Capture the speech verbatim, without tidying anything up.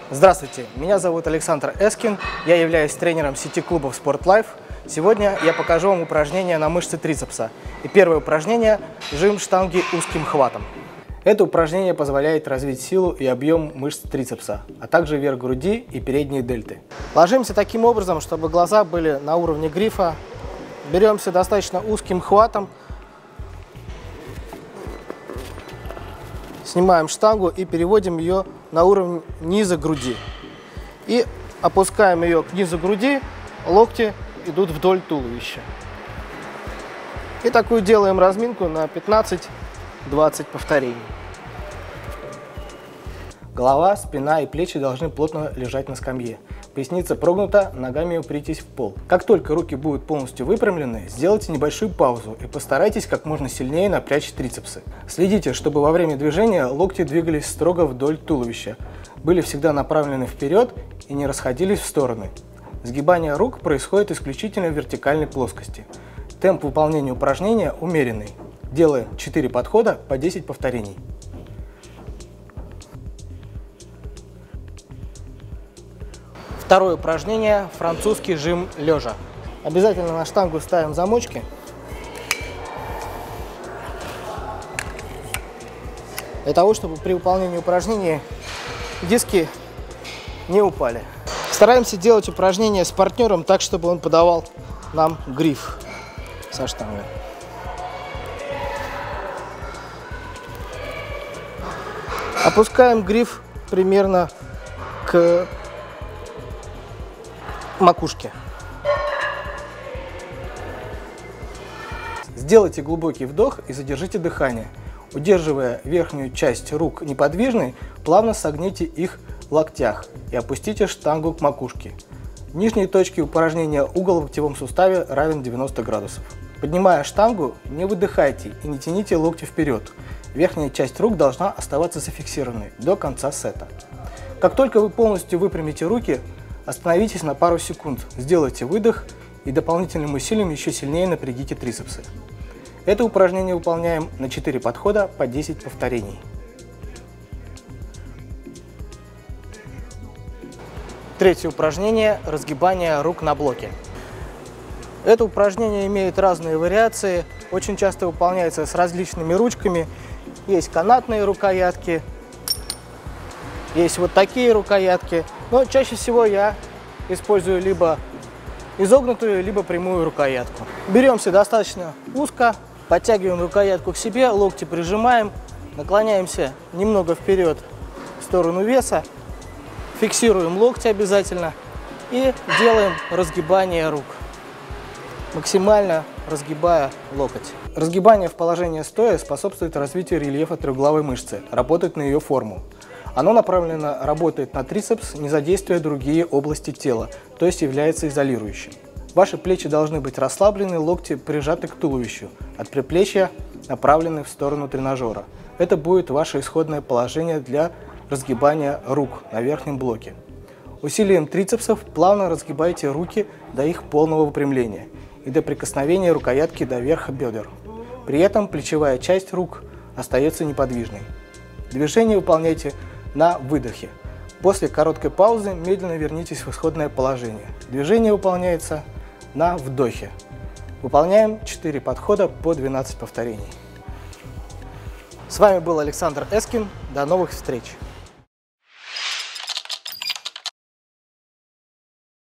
Здравствуйте, меня зовут Александр Эскин, я являюсь тренером сети клубов Sport Life. Сегодня я покажу вам упражнения на мышцы трицепса. И первое упражнение – жим штанги узким хватом. Это упражнение позволяет развить силу и объем мышц трицепса, а также верх груди и передние дельты. Ложимся таким образом, чтобы глаза были на уровне грифа. Беремся достаточно узким хватом. Снимаем штангу и переводим ее на уровень низа груди. И опускаем ее к низу груди, локти идут вдоль туловища. И такую делаем разминку на пятнадцать-двадцать повторений. Голова, спина и плечи должны плотно лежать на скамье. Поясница прогнута, ногами упритесь в пол. Как только руки будут полностью выпрямлены, сделайте небольшую паузу и постарайтесь как можно сильнее напрячь трицепсы. Следите, чтобы во время движения локти двигались строго вдоль туловища, были всегда направлены вперед и не расходились в стороны. Сгибание рук происходит исключительно в вертикальной плоскости. Темп выполнения упражнения умеренный. Делаем четыре подхода по десять повторений. Второе упражнение – французский жим лежа. Обязательно на штангу ставим замочки. Для того, чтобы при выполнении упражнения диски не упали. Стараемся делать упражнение с партнером так, чтобы он подавал нам гриф со штангой. Опускаем гриф примерно к макушке. Сделайте глубокий вдох и задержите дыхание. Удерживая верхнюю часть рук неподвижной, плавно согните их в локтях и опустите штангу к макушке. В нижней точке упражнения угол в локтевом суставе равен девяноста градусов. Поднимая штангу, не выдыхайте и не тяните локти вперед. Верхняя часть рук должна оставаться зафиксированной до конца сета. Как только вы полностью выпрямите руки, остановитесь на пару секунд, сделайте выдох и дополнительным усилием еще сильнее напрягите трицепсы. Это упражнение выполняем на четыре подхода по десять повторений. Третье упражнение – разгибание рук на блоке. Это упражнение имеет разные вариации, очень часто выполняется с различными ручками. Есть канатные рукоятки, есть вот такие рукоятки, но чаще всего я использую либо изогнутую, либо прямую рукоятку. Беремся достаточно узко, подтягиваем рукоятку к себе, локти прижимаем, наклоняемся немного вперед в сторону веса, фиксируем локти обязательно и делаем разгибание рук, максимально разгибая локоть. Разгибание в положении стоя способствует развитию рельефа трехугловой мышцы, работает на ее форму. Оно направлено работает на трицепс, не задействуя другие области тела, то есть является изолирующим. Ваши плечи должны быть расслаблены, локти прижаты к туловищу, от предплечья направлены в сторону тренажера. Это будет ваше исходное положение для разгибания рук на верхнем блоке. Усилием трицепсов плавно разгибайте руки до их полного выпрямления и до прикосновения рукоятки до верха бедер. При этом плечевая часть рук остается неподвижной. Движение выполняйте на выдохе. После короткой паузы медленно вернитесь в исходное положение. Движение выполняется на вдохе. Выполняем четыре подхода по двенадцать повторений. С вами был Александр Эскин. До новых встреч!